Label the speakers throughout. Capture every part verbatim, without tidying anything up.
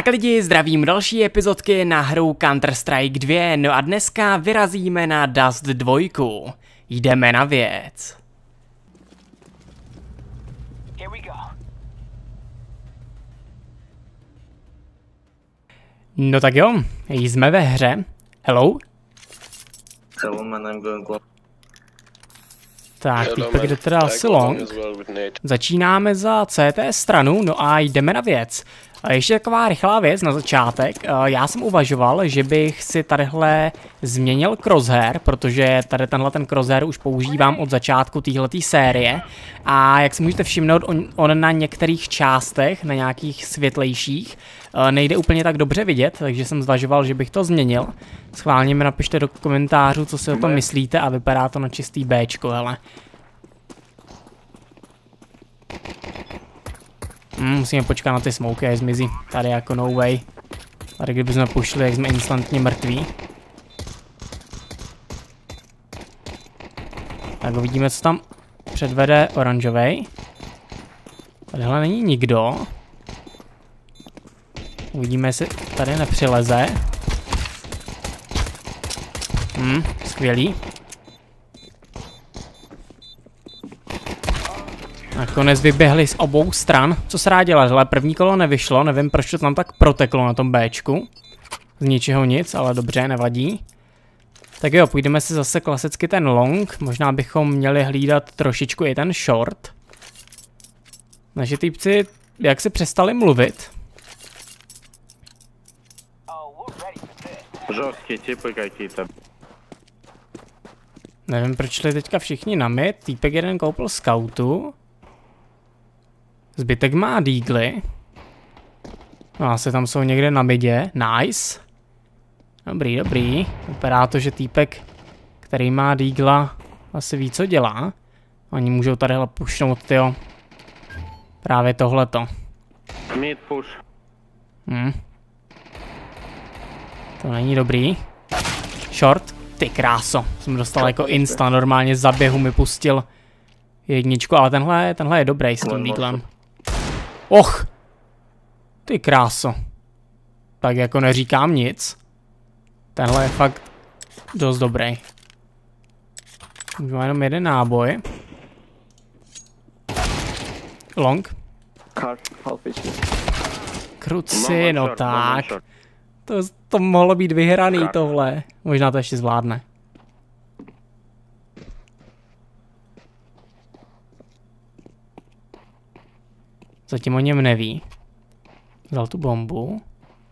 Speaker 1: Tak lidi, zdravím další epizodky na hru Counter-Strike dva, no a dneska vyrazíme na Dust dva. Jdeme na věc. No tak jo, jsme ve hře. Hello?
Speaker 2: Hello man, I'm going long.
Speaker 1: Tak, týpek jde teda asi long. Začínáme za C T stranu, no a jdeme na věc. A ještě taková rychlá věc na začátek. Já jsem uvažoval, že bych si tadyhle změnil crosshair, protože tady tenhle ten crosshair už používám od začátku téhletý série. A jak si můžete všimnout, on, on na některých částech, na nějakých světlejších, nejde úplně tak dobře vidět, takže jsem zvažoval, že bych to změnil. Schválně mi napište do komentářů, co si o tom myslíte, a vypadá to na čistý Bčko, hele. Hmm, musíme počkat na ty smoky, až zmizí. Tady jako no way. Tady kdybychom pušli, jak jsme instantně mrtví. Tak uvidíme, co tam předvede oranžovej. Tadyhle není nikdo. Uvidíme, jestli tady nepřileze. Hmm, skvělý. Nakonec vyběhli z obou stran. Co se dá dělat? Hele, první kolo nevyšlo, nevím, proč to tam tak proteklo na tom Bčku. Z ničeho nic, ale dobře, nevadí. Tak jo, půjdeme si zase klasicky ten long. Možná bychom měli hlídat trošičku i ten short. Naši týpci, jak si přestali mluvit?
Speaker 2: Žorstké typy какие-то.
Speaker 1: Nevím, proč šli teďka všichni na mid. Týpek jeden koupil scoutu. Zbytek má deagly. No asi tam jsou někde na midě. Nice. Dobrý, dobrý. Vypadá to, že týpek, který má deagla, asi ví, co dělá. Oni můžou tadyhle pušnout, tyjo. Právě tohleto.
Speaker 2: Mid push.
Speaker 1: Hm. To není dobrý. Short. Ty kráso. Jsem dostal jako insta, normálně za běhu mi pustil jedničku, ale tenhle, tenhle je dobrý s tím deaglem. Och! Ty kráso. Tak jako neříkám nic. Tenhle je fakt dost dobrý. Už má jenom jeden náboj. Long. Kruci, no tak. To, to mohlo být vyhraný tohle. Možná to ještě zvládne. Zatím o něm neví. Vzal tu bombu.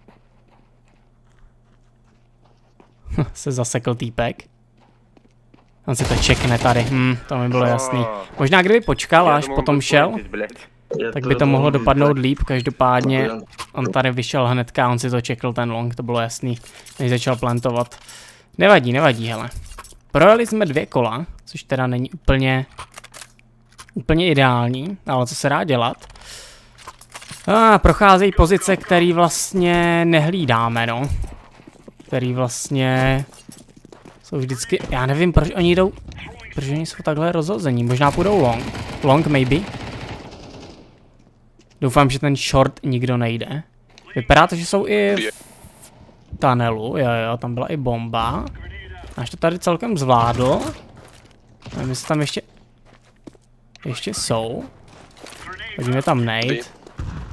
Speaker 1: Se zasekl týpek. On si to čekne tady. Hm, to mi bylo jasný. Možná kdyby počkal, až potom šel, tak by to mohlo dopadnout líp. Každopádně on tady vyšel hnedka, on si to čekl ten long, to bylo jasný, než začal plantovat. Nevadí, nevadí, hele. Projeli jsme dvě kola, což teda není úplně, úplně ideální, ale co se dá dělat. A procházejí pozice, které vlastně nehlídáme, no. Který vlastně jsou vždycky, já nevím, proč oni jdou, proč oni jsou takhle rozhození, možná půjdou long, long maybe. Doufám, že ten short nikdo nejde. Vypadá to, že jsou i v tunelu, jo jo, tam byla i bomba. Až to tady celkem zvládl. Nevím, jestli tam ještě, ještě jsou. Hodíme tam nejít.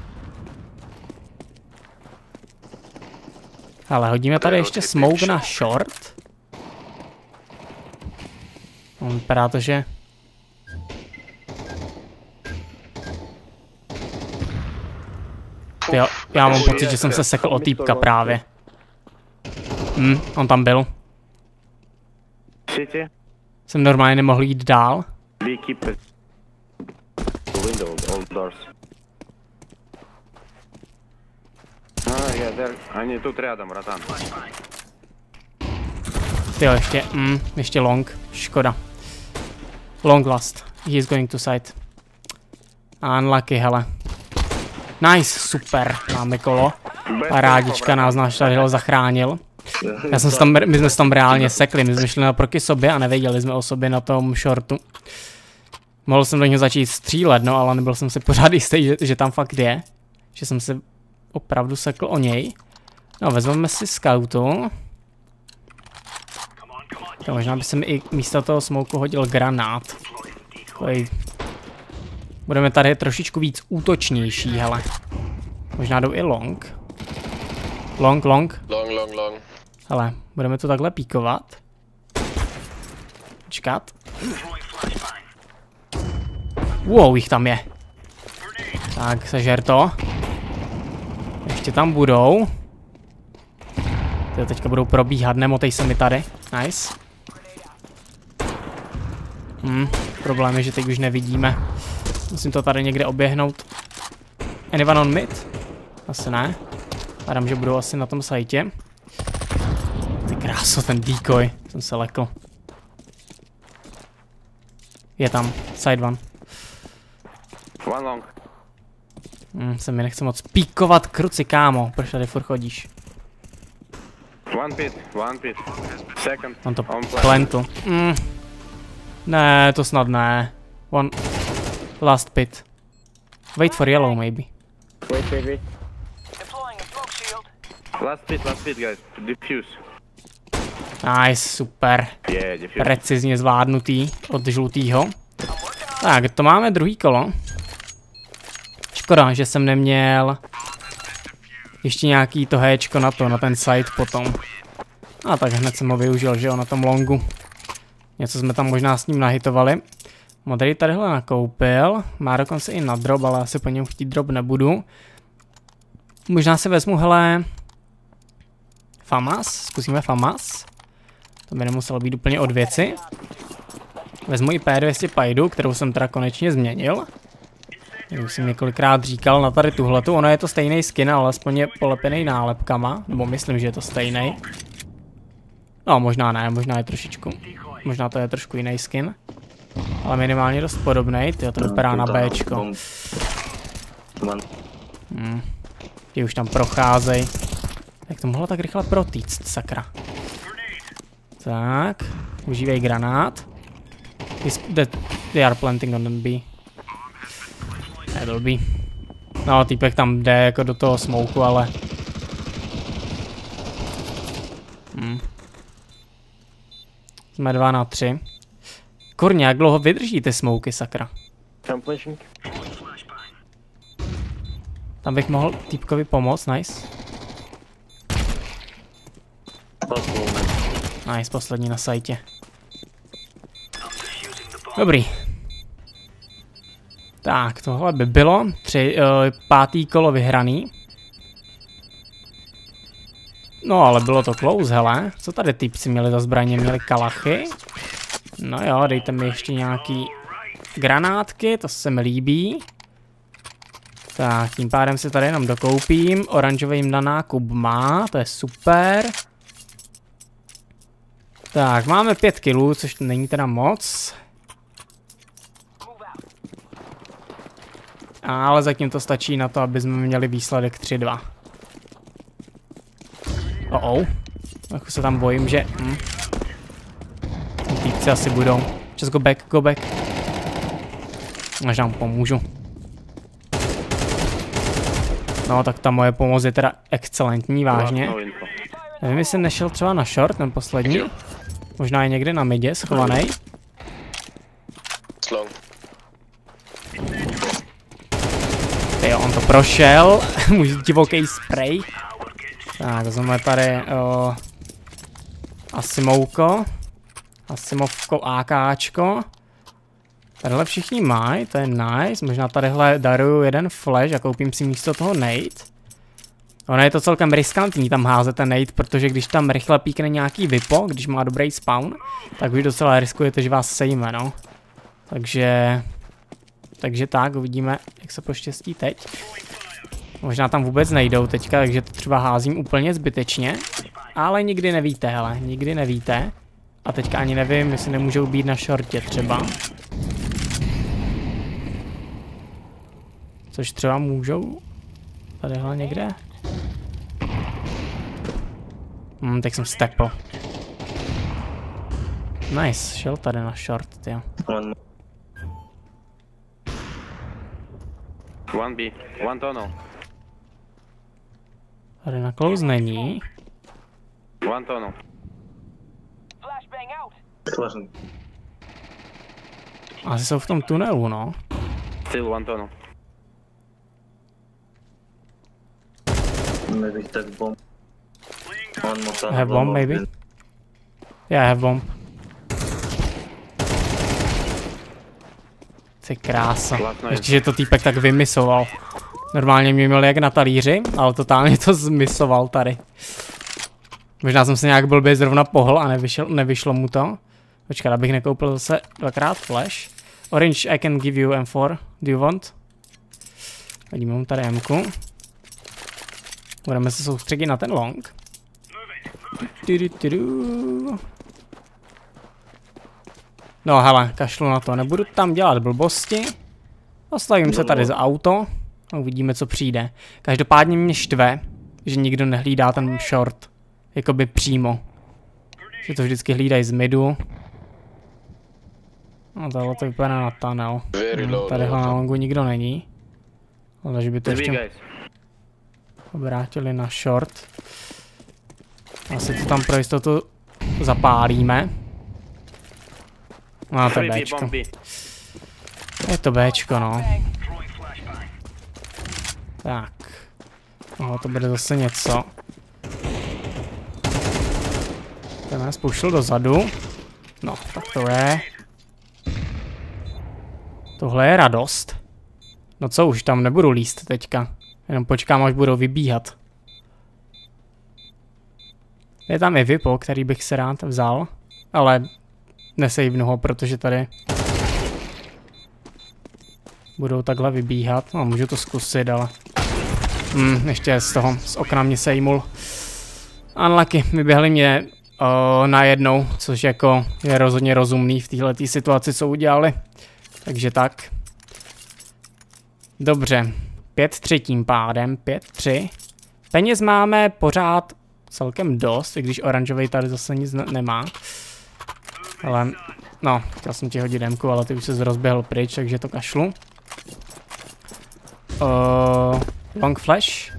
Speaker 1: Ale hodíme tady ještě smoke na short. No, vypadá to, že... Jo, já mám pocit, že jsem se sekl o týpka právě. Hm, on tam byl. Jsem normálně nemohl jít dál. Jo, ještě, hm, ještě long, škoda. Long last, he is going to side. Unlucky, hele. Nice, super, máme kolo. Parádička nás náš tadyhle zachránil. Já jsem se tam, my jsme se tam reálně sekli, my jsme šli naproti sobě a nevěděli jsme o sobě na tom shortu. Mohl jsem do něho začít střílet, no, ale nebyl jsem si pořád jistý, že, že tam fakt je. Že jsem se opravdu sekl o něj. No, vezmeme si scoutu. To možná by se mi i místo toho smoku hodil granát. Takový. Budeme tady trošičku víc útočnější, hele. Možná jdou i long. Long, long.
Speaker 3: Long, long, long.
Speaker 1: Hele, budeme to takhle píkovat. Počkat. Wow, jich tam je. Tak, sežer to. Ještě tam budou. Ty teďka budou probíhat, nemotej se mi tady. Nice. Hm, problém je, že teď už nevidíme. Musím to tady někde oběhnout. Anyone on mid? Asi ne. Hádám, že budou asi na tom sajtě. Ty kráso, ten decoy. Jsem se lekl. Je tam. Side one.
Speaker 2: One long.
Speaker 1: Hm, se mi nechce moc píkovat kruci, kámo. Proč tady furt chodíš?
Speaker 2: One pit, one pit. Second.
Speaker 1: On to
Speaker 2: on plan.
Speaker 1: plantu. Mm. Ne, to snad ne. One. Last pit. Wait for yellow, maybe.
Speaker 2: Wait, wait, wait. Last pit, last pit, guys. Diffuse.
Speaker 1: Nice, super.
Speaker 2: Yeah, diffuse.
Speaker 1: Precizně zvládnutý od žlutýho. Tak, to máme druhý kolo. Škoda, že jsem neměl ještě nějaký to héčko na to, na ten site potom. A tak hned jsem ho využil, že jo, na tom longu. Něco jsme tam možná s ním nahitovali. Modrý tadyhle nakoupil. Má dokonce i na drop, ale asi po něm chtít drop nebudu. Možná si vezmu, hele... FAMAS, zkusíme FAMAS. To by nemuselo být úplně od věci. Vezmu i P dvě stě Pajdu, kterou jsem teda konečně změnil. Už jsem několikrát říkal na tady tuhletu. Ono je to stejný skin, ale aspoň je polepený nálepkama. Nebo myslím, že je to stejný. No, možná ne, možná je trošičku. Možná to je trošku jiný skin. Ale minimálně dost podobný. Tyjo, to vypadá na Bčko. Hmm. Ty už tam procházej. Jak to mohlo tak rychle protýct, sakra. Tak, užívej granát. They are planting on them B. Ne, B. No, týpek tam jde jako do toho smoku, ale... Hmm. Jsme dva na tři. Kurně, jak dlouho vydrží ty smoky, sakra? Tam bych mohl týpkovi pomoct, nice. Nice, poslední na sajtě. Dobrý. Tak, tohle by bylo. Tři, uh, pátý kolo vyhraný. No, ale bylo to close, hele. Co tady typci měli za zbraně? Měli kalachy? No jo, dejte mi ještě nějaký granátky, to se mi líbí. Tak, tím pádem si tady jenom dokoupím. Oranžový jim na nákup má, to je super. Tak, máme pět kilů, což není teda moc. Ale zatím to stačí na to, aby jsme měli výsledek tři dva. Oh oh. Tak se tam bojím, že... Hm. Týpci asi budou. Just go back, go back. Možná mu pomůžu. No, tak ta moje pomoc je teda excelentní, vážně. Nevím, jestli nešel třeba na short, ten poslední. Možná je někde na midě, schovaný. Jo, on to prošel. Můj divoký spray. Tak, vezmeme tady uh, Asimouko. Asimovko AKčko. Tadyhle všichni mají, to je nice. Možná tadyhle daruju jeden flash a koupím si místo toho nade. Ono je to celkem riskantní tam házet ten nade, protože když tam rychle píkne nějaký vipo, když má dobrý spawn, tak už docela riskujete, že vás sejme, no. Takže... Takže tak, uvidíme, jak se poštěstí teď. Možná tam vůbec nejdou teďka, takže to třeba házím úplně zbytečně. Ale nikdy nevíte, hele, nikdy nevíte. A teďka ani nevím, jestli nemůžou být na shortě třeba. Což třeba můžou. Tadyhle někde. Hmm, tak jsem stepl. Nice, šel tady na short, tyjo.
Speaker 2: One B, one tunnel.
Speaker 1: Tady na close není.
Speaker 2: One tunnel.
Speaker 1: Asi jsou v tom tunelu, no.
Speaker 2: Still one tunnel.
Speaker 3: Maybe he took bomb. One more tunnel.
Speaker 1: I have bomb, maybe. Yeah, I have bomb. Ty krása. Ještě, že to týpek tak vymisoval. Normálně mě měl jak na talíři, ale totálně to zmisoval tady. Možná jsem se nějak blbě zrovna pohl a nevyšel, nevyšlo mu to. Počkat, abych nekoupil zase dvakrát flash. Orange, I can give you M four. Do you want? Vidíme, mám tady M-ku. Budeme se soustředit na ten long. No hele, kašlu na to, nebudu tam dělat blbosti. Postavím se tady za auto a uvidíme, co přijde. Každopádně mě štve, že nikdo nehlídá ten short. Jakoby přímo. Že to vždycky hlídají z midu. No tohle to vypadá na tunnel. No, tadyhle na longu nikdo není. Ale že by to ještě obrátili na short. Asi to tam pro jistotu zapálíme. No to je Bčko. Je to Bčko, no. Tak. No to bude zase něco. Ten nás poušel dozadu. No, tak to je. Tohle je radost. No co, už tam nebudu líst teďka. Jenom počkám, až budou vybíhat. Je tam i Vipo, který bych se rád vzal. Ale nesejvnu ho, protože tady budou takhle vybíhat. No, můžu to zkusit, ale hmm, ještě z toho, z okna mě sejmul. Unlucky, vyběhli mě uh, najednou, což jako je rozhodně rozumný v této situaci, co udělali. Takže tak. Dobře, pět tři tím pádem, pět tři. Peněz máme pořád celkem dost, i když oranžový tady zase nic ne nemá. Ale, no, chtěl jsem ti hodit demku, ale ty už se rozběhl pryč, takže to kašlu. Uh, long flash.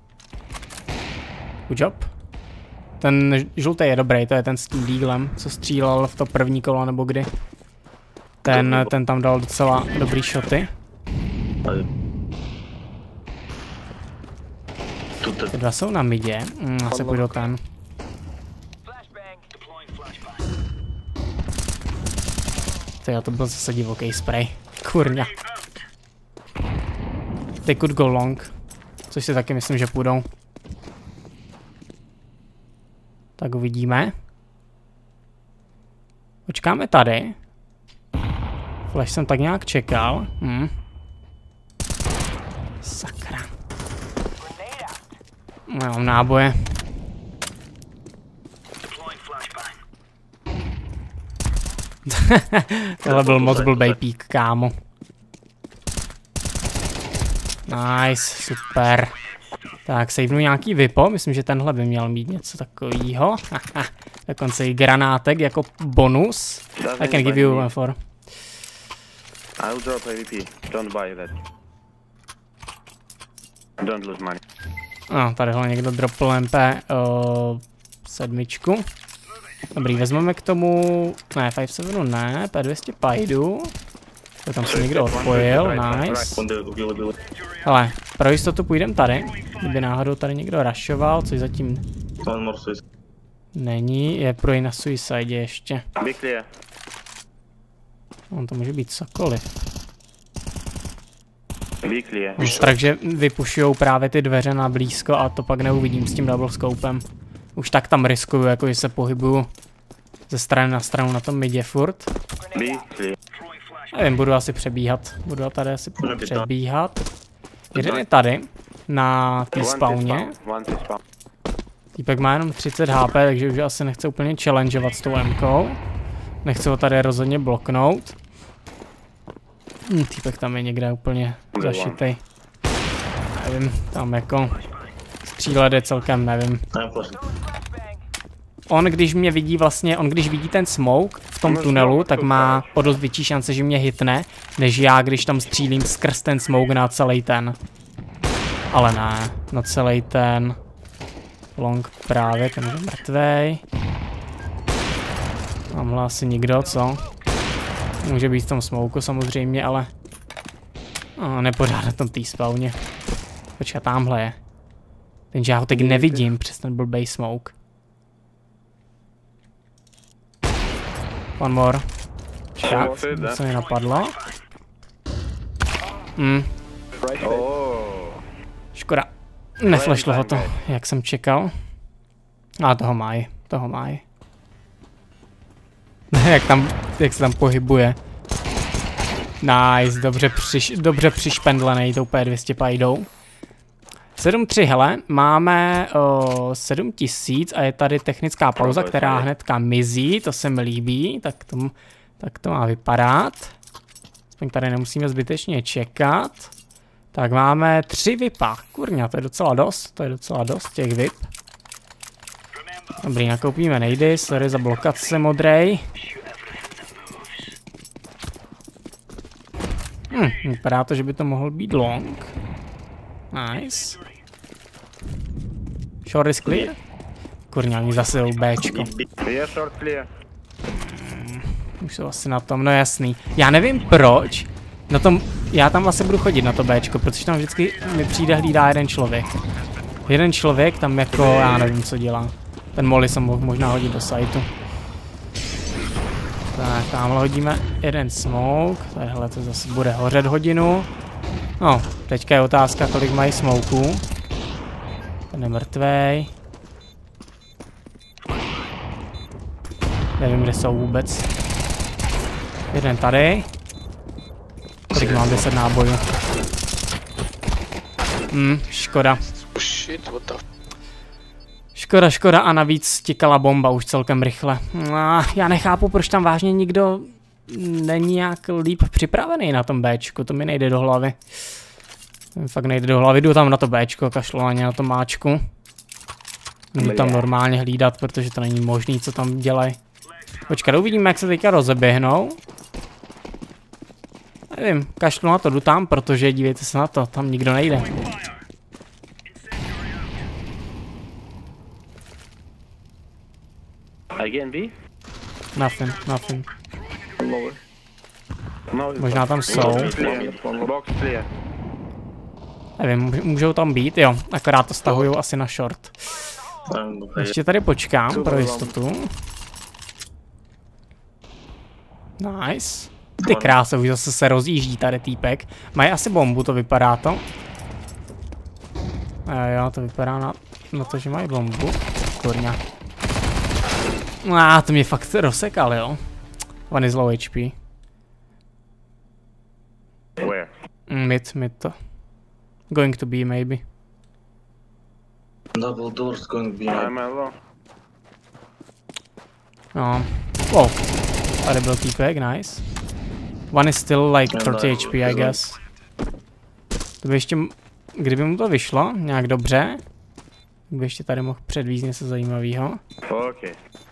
Speaker 1: Good job. Ten žlutý je dobrý, to je ten s tím díglem, co střílel v to první kolo nebo kdy. Ten, ten tam dal docela dobrý shoty. Ty dva jsou na midě, mm, asi půjdu ten. Tyjo, to byl zase divoký spray. Kurňa. They could go long. Což si taky myslím, že půjdou. Tak uvidíme. Počkáme tady. Flash jsem tak nějak čekal. Hm. Sakra. Mám náboje. Tohle byl moc blbej pík, kámo. Nice, super. Tak, savenu nějaký Vipo, myslím, že tenhle by měl mít něco takového. Dokonce i granátek jako bonus. I can give you one for.
Speaker 2: I'll drop A V P, don't buy that. Don't lose money.
Speaker 1: No, tadyhle někdo dropl M P uh, sedmičku. Dobrý, vezmeme k tomu, ne, pět sedm ne, P dvě stě pajdu. To tam se někdo odpojil, nice. Ale pro jistotu půjdeme tady, kdyby náhodou tady někdo rushoval, což zatím není, je pro na suicide ještě. On to může být cokoliv. Takže vypušujou právě ty dveře na blízko a to pak neuvidím s tím double scopem. Už tak tam riskuju, jako že se pohybuju ze strany na stranu na tom midě furt. Nevím, budu asi přebíhat. Budu tady asi přebíhat. Jeden je tady, na té spawně. Týpek má jenom třicet H P, takže už asi nechce úplně challengeovat s tou M-kou. Nechci ho tady rozhodně bloknout. Hm, týpek tam je někde úplně zašitej. Nevím, tam jako střílet je celkem, nevím. On když mě vidí vlastně, on když vidí ten smoke v tom tunelu, tak má o dost větší šance, že mě hitne, než já, když tam střílím skrz ten smoke na celý ten. Ale ne, na celý ten. Long právě, ten je mrtvej. Tamhle asi nikdo, co? Může být v tom smoku samozřejmě, ale... Oh, nepořád na tom T-spawně. Počkej, tamhle je. Jenže já ho teď nevidím přes ten blbej smoke. One more. Čekat, co mi napadlo. Hm. Škoda. Neflashlo ho to, jak jsem čekal. A toho mají, toho mají. jak tam, jak se tam pohybuje. Nice, dobře, přiš, dobře přišpendlený, to úplně dvě stě pajdou. sedm tři, hele, máme o, sedm tisíc a je tady technická pauza, která hnedka mizí, to se mi líbí, tak to, tak to má vypadat. Aspoň tady nemusíme zbytečně čekat. Tak máme tři vipa, kurňa, to je docela dost, to je docela dost těch vip. Dobrý, nakoupíme nejdy, sorry za blokaci modrej. Hm, vypadá to, že by to mohl být long. Nice. Short is clear? Kurňa, oni zase jdou Bčko. Hmm, už jsou asi na tom, no jasný. Já nevím proč. Na tom, já tam vlastně budu chodit na to Bčko, protože tam vždycky mi přijde hlídá jeden člověk. Jeden člověk tam jako, já nevím co dělá. Ten molly jsem mohl možná hodit do sajtu. Tak, tamhle hodíme jeden smoke, tadyhle to zase bude hořet hodinu. No, teďka je otázka, kolik mají smoků. Ten je mrtvej. Nevím, kde jsou vůbec. Jeden tady. Kolik mám deset nábojů. Hm, škoda. Škoda, škoda a navíc tikala bomba už celkem rychle. No, já nechápu, proč tam vážně nikdo není nějak líp připravený na tom Bčku, to mi nejde do hlavy. Fakt nejde do hlavy, jdu tam na to Bčko, kašlovaně na tom máčku. Jdu tam normálně hlídat, protože to není možný, co tam dělají. Počkat, uvidíme, jak se teďka rozeběhnou. Nevím, kašlu na to, jdu tam, protože dívejte se na to, tam nikdo nejde.
Speaker 2: Again B?
Speaker 1: Nothing, nothing. Možná tam jsou. Nevím, můžou tam být, jo, akorát to stahujou asi na short. Ještě tady počkám pro jistotu. Nice. Ty krása, už zase se rozjíždí tady týpek. Mají asi bombu, to vypadá to. A jo, to vypadá na, na to, že mají bombu. Kurňa. Ah, to mě fakt rozsekal, jo. One is low H P.
Speaker 2: Where?
Speaker 1: Mid, mid to. Going to be maybe.
Speaker 3: Double doors going to be.
Speaker 2: I'm low.
Speaker 1: No. Wow. Tady byl týpek, nice. One is still like thirty H P, I guess. To by ještě, kdyby mu to vyšlo nějak dobře, by ještě tady mohl předvízt něco zajímavého.
Speaker 2: Okay.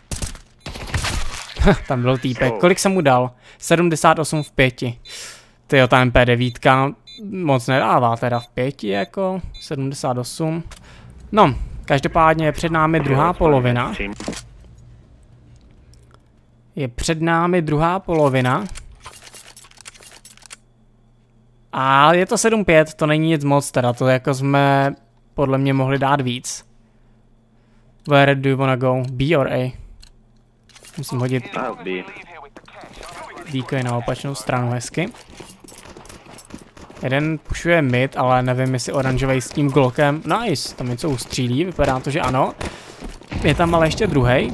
Speaker 1: Tam byl týpek. Kolik jsem mu dal? sedmdesát osm v pěti. Tyjo, ta M P devět moc nedává teda v pěti jako. sedmdesát osm. No, každopádně je před námi druhá polovina. Je před námi druhá polovina. A je to sedm pět, to není nic moc teda, to jako jsme podle mě mohli dát víc. Where do you wanna go? B or A? Musím hodit decoy na opačnou stranu hezky. Jeden pušuje mid, ale nevím, jestli oranžovej s tím glokem. Nice, tam něco ustřílí, vypadá to, že ano. Je tam ale ještě druhej.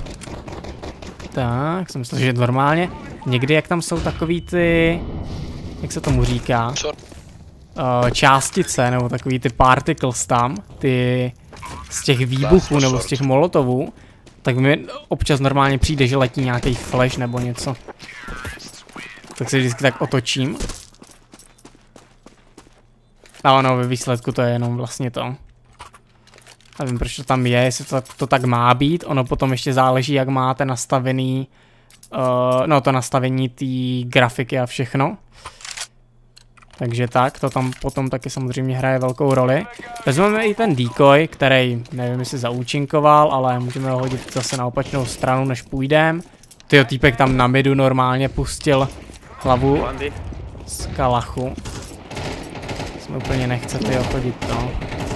Speaker 1: Tak, jsem myslel, že normálně. Někdy, jak tam jsou takový ty... Jak se tomu říká? Uh, částice, nebo takový ty particles tam. Ty... Z těch výbuchů, nebo z těch molotovů. Tak mi občas normálně přijde, že letí nějaký flash nebo něco. Tak se vždycky tak otočím. A ono ve výsledku to je jenom vlastně to. Nevím, proč to tam je, jestli to, to tak má být. Ono potom ještě záleží, jak máte nastavený... Uh, no to nastavení té grafiky a všechno. Takže tak, to tam potom taky samozřejmě hraje velkou roli. Vezmeme i ten decoy, který nevím, jestli zaúčinkoval, ale můžeme ho hodit zase na opačnou stranu, než půjdem. Tyjo, týpek tam na midu normálně pustil hlavu z kalachu. Jsme úplně nechce tyjo chodit, no.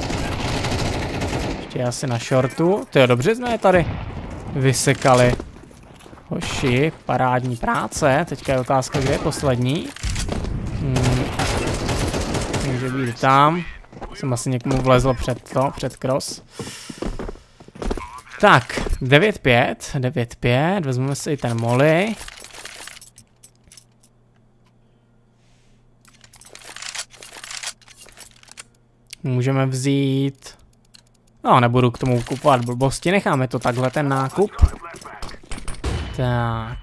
Speaker 1: Ještě asi na shortu. Tyjo, dobře jsme je tady vysekali. Hoši, parádní práce. Teďka je otázka, kde je poslední. Hmm. Může být tam. Jsem asi někomu vlezl před to, před cross. Tak, devět pět, devět pět, vezmeme si i ten molly. Můžeme vzít... No, nebudu k tomu kupovat blbosti, necháme to takhle, ten nákup. Tak.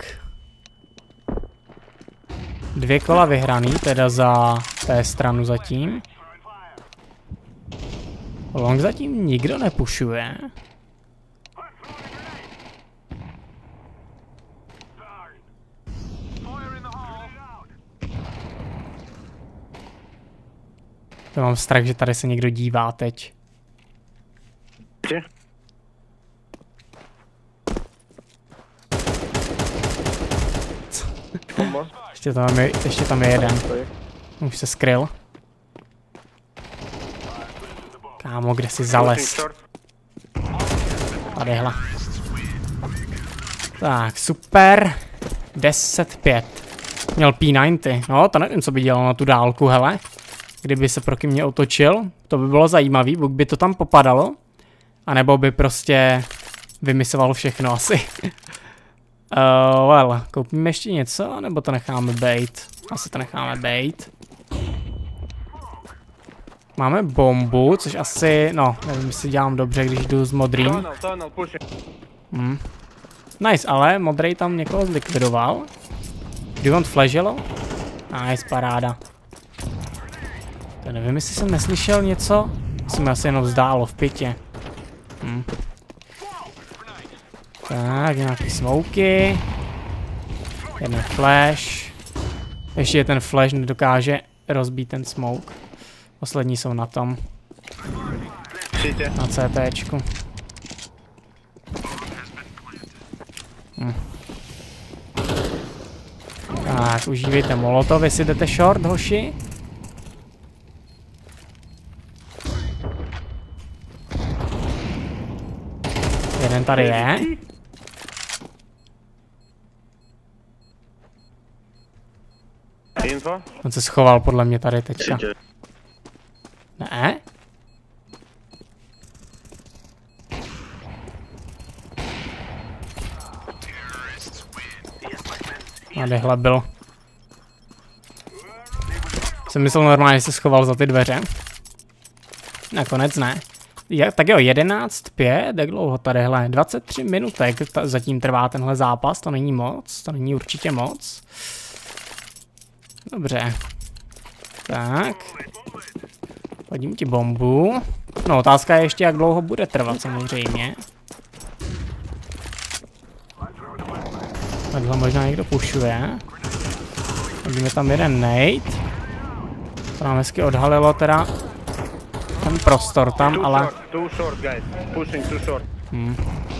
Speaker 1: Dvě kola vyhraný, teda za té stranu zatím. Long zatím nikdo nepušuje. Já mám strach, že tady se někdo dívá teď. ještě, tam je, ještě tam je jeden. Už se skryl. Kámo, kde si zales? Tadyhle. Tak, super. deset pět. Měl P devadesát. No, to nevím, co by dělal na tu dálku, hele. Kdyby se proti mě otočil, to by bylo zajímavý, buď by to tam popadalo, anebo by prostě vymisoval všechno asi. uh, well, koupíme ještě něco, nebo to necháme bejt? Asi to necháme bejt. Máme bombu, což asi, no, nevím, jestli dělám dobře, když jdu s modrým. Hmm. Nice, ale modrý tam někoho zlikvidoval. Do you want flash yellow? Nice, paráda. To nevím, jestli jsem neslyšel něco. Jsem asi jenom vzdálo v pitě. Hm. Tak, nějaký smoky. Jeden flash. Ještě ten flash nedokáže rozbít ten smoke. Poslední jsou na tom. Na CTčku. Hm. Tak, užívejte molotov, jestli jdete short, hoši. Jeden tady je. On se schoval podle mě tady teďka. Ne? Nadehle byl. Jsem myslel normálně, že se schoval za ty dveře. Nakonec ne. Je, tak jo, jedenáct pět, jak dlouho tadyhle? dvacet tři minutek zatím trvá tenhle zápas, to není moc, to není určitě moc. Dobře. Tak. Hodím ti bombu. No, otázka je ještě, jak dlouho bude trvat samozřejmě. Takhle možná někdo pušuje. Hodíme tam jeden nade. To nám hezky odhalilo teda ten prostor tam, ale... Hmm.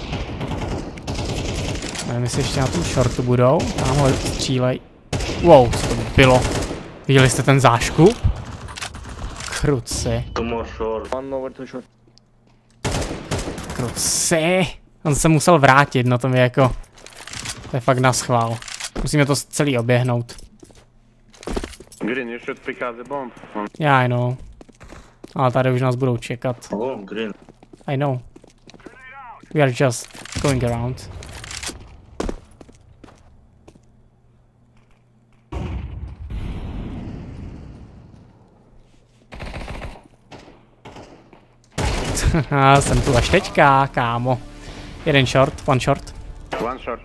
Speaker 1: Nevím, jestli ještě na tom shortu budou. Tamhle střílej. Wow, co to bylo? Viděli jste ten záškup? Kruci. Kruci. On se musel vrátit, no to mi jako... To je fakt na schvál. Musíme to celý oběhnout.
Speaker 2: Green, you should pick up the bomb.
Speaker 1: Já, I know. Ale tady už nás budou čekat.
Speaker 3: Oh, green.
Speaker 1: I know. We are just going around. Jsem tu až teďka, kámo. Jeden short, one short.
Speaker 2: One short.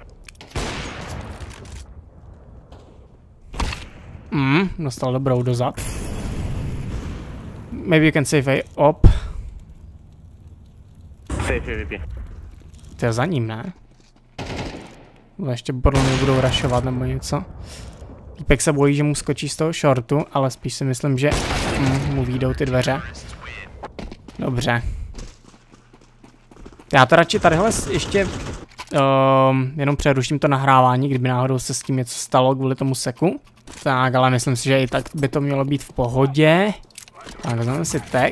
Speaker 1: Mm, dostal dobrou dozad. Maybe you can save a op.
Speaker 2: Save P V P.
Speaker 1: To je za ním, ne? Ještě podle mě budou rushovat nebo něco. Týpek se bojí, že mu skočí z toho shortu, ale spíš si myslím, že mm, mu výjdou ty dveře. Dobře. Já to radši tadyhle ještě um, jenom přeruším to nahrávání, kdyby náhodou se s tím něco stalo kvůli tomu seku. Tak, ale myslím si, že i tak by to mělo být v pohodě. Tak, vezmeme si tag.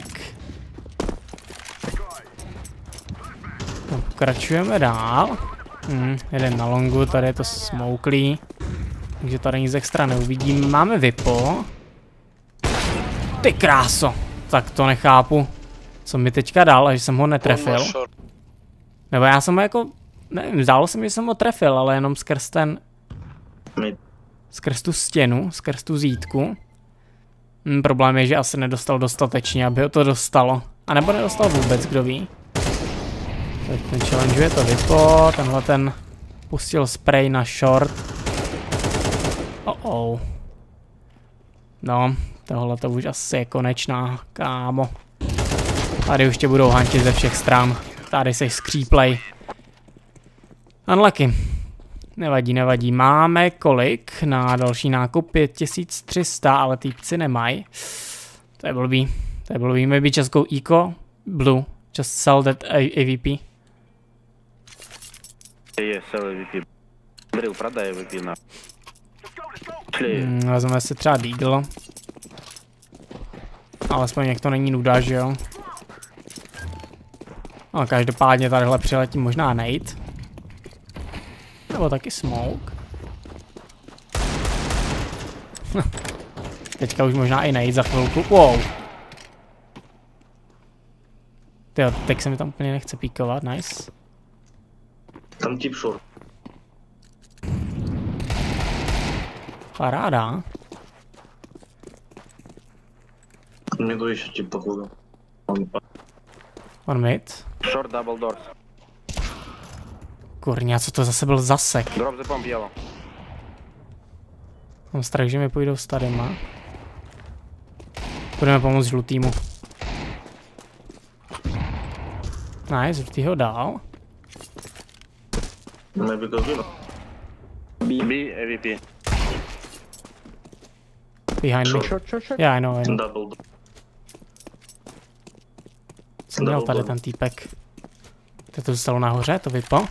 Speaker 1: Pokračujeme dál. Hmm, jeden na longu, tady je to smouklý. Takže tady nic extra neuvidím. Máme Vipo. Ty kráso. Tak to nechápu. Co mi teďka dal, že jsem ho netrefil. Nebo já jsem ho jako... Nevím, zdálo se mi, že jsem ho trefil, ale jenom skrz ten... Skrz tu stěnu, skrz tu zítku. Hmm, problém je, že asi nedostal dostatečně, aby ho to dostalo. A nebo nedostal vůbec, kdo ví. Tak ten challengeuje to Vipo, tenhle ten pustil spray na short. Oh oh. No, tohle to už asi je konečná, kámo. Tady už tě budou hantit ze všech stran. Tady seš skříplej. Unlucky. Nevadí, nevadí. Máme kolik na další nákup? pět tisíc tři sta, ale týpci nemají. To je blbý. To je blbý. Maybe just go eco. Blue. Just sell that A V P.
Speaker 2: Yes, sell A V P. Бери, продай A V P на.
Speaker 1: Hmm, vezmeme si třeba Deagle. Alespoň jak to není nuda, že jo? No, každopádně tadyhle přiletí možná Nate. Nebo taky Smoke. Teďka už možná i Nate za chvilku. Wow. Tyjo, teď se mi tam úplně nechce píkovat, nice.
Speaker 3: Tam tip short.
Speaker 1: Paráda.
Speaker 3: Мне то еще тип походу.
Speaker 1: One mid.
Speaker 2: Short double doors.
Speaker 1: Kurňa, co to zase byl zasek?
Speaker 2: Drop the bomb yellow.
Speaker 1: Mám strach, že mi půjdou s tadyma. Budeme pomoct žlutýmu. Nice, žlutýho dál.
Speaker 3: Maybe go good.
Speaker 2: B, B, A V P.
Speaker 1: Behind me.
Speaker 2: Short, short, short.
Speaker 1: Yeah, I know, I know.
Speaker 3: Double.
Speaker 1: Co měl tady ten týpek? To to zůstalo nahoře, to Vipo.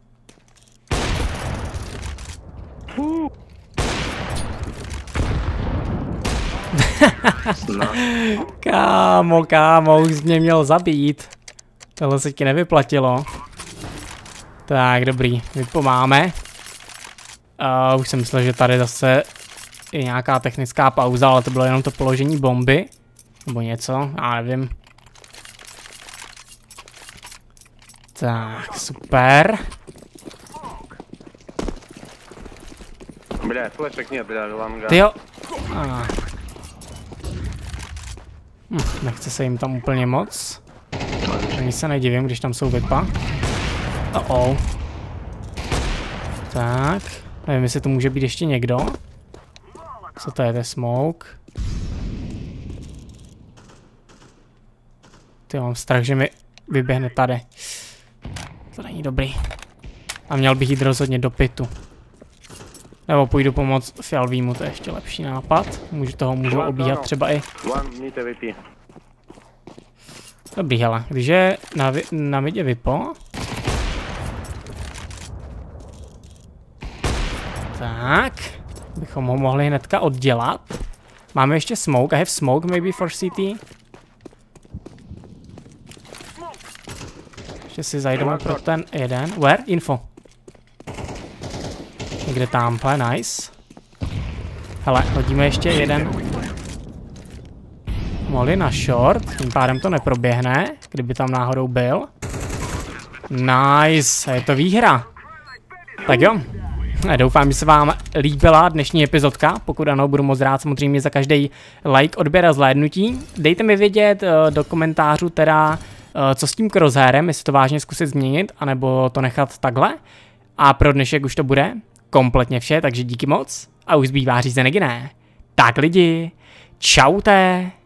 Speaker 1: Kámo, kámo, už jsi mě měl zabít. Tohle se ti nevyplatilo. Tak, dobrý, Vipo máme. Uh, už jsem myslel, že tady zase je nějaká technická pauza, ale to bylo jenom to položení bomby. Nebo něco, já nevím. Tak, super.
Speaker 2: Бля, флешек нет для лонга.
Speaker 1: Tyjo. Ah. Hm, nechce se jim tam úplně moc. Ani se nedivím, když tam jsou Vipa. Oh oh. Tak. Nevím, jestli to může být ještě někdo. Co to je, to je smoke. Ty mám strach, že mi vyběhne tady. To není dobrý. A měl bych jít rozhodně do pitu. Nebo půjdu pomoct Fialvímu, to je ještě lepší nápad. Můžu toho můžu obíhat třeba i. Dobrý, hele, když je na, na midě Vipo. Tak. Bychom ho mohli hnedka oddělat. Máme ještě smoke, I have smoke maybe for C T. Ještě si zajdeme pro ten jeden. Where? Info. Někde tamhle, nice. Hele, hodíme ještě jeden. Molly na short, tím pádem to neproběhne, kdyby tam náhodou byl. Nice, je to výhra. Tak jo. Doufám, že se vám líbila dnešní epizodka. Pokud ano, budu moc rád samozřejmě za každý like, odběr a zhlédnutí. Dejte mi vědět do komentářů teda, co s tím crosshairem, jestli to vážně zkusit změnit, anebo to nechat takhle. A pro dnešek už to bude kompletně vše, takže díky moc. A už zbývá říct neginé. Tak lidi, čaute.